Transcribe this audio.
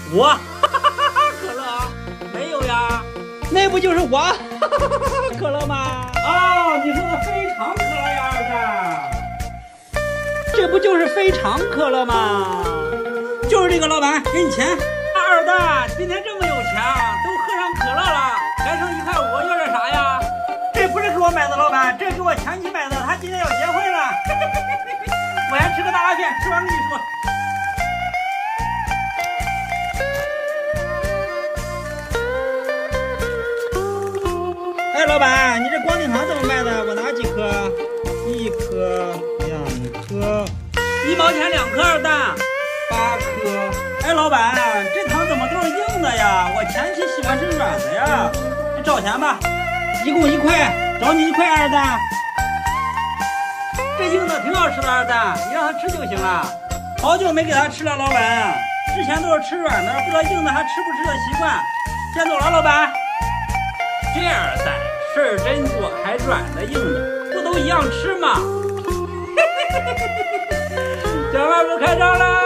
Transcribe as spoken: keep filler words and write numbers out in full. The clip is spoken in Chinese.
我可乐没有呀， 那不就是我可乐吗？ 哦，你说的非常可乐呀，二蛋， 这不就是非常可乐吗？ 就是这个，老板给你钱。二蛋今天这么有钱，都喝上可乐了，还剩一块五，要这啥呀？这不是给我买的，老板，这给我前妻买的，她今天要结婚了。我先吃个大辣片，吃完跟你说。哎，老板，你这广顶糖怎么卖的？我拿几颗？一颗、两颗，一毛钱两颗，二蛋，八颗。哎，老板，这糖怎么都是硬的呀？我前期喜欢吃软的呀。你找钱吧，一共一块，找你一块，二蛋。这硬的挺好吃的，二蛋，你让他吃就行了。好久没给他吃了，老板，之前都是吃软的，不知道硬的还吃不吃的习惯。先走了，老板。这二蛋事儿真多，还软的硬的，不都一样吃吗？小卖部开张了。